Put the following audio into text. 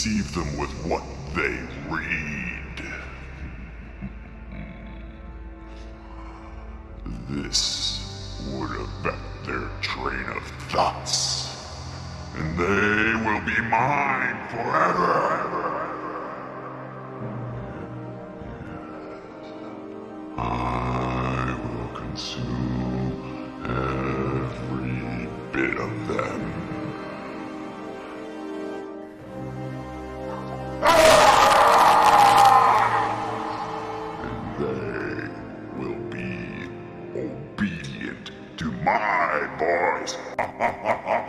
deceive them with what they read. This would affect their train of thoughts, and they will be mine forever. I will consume every bit of them. And they will be obedient to my voice.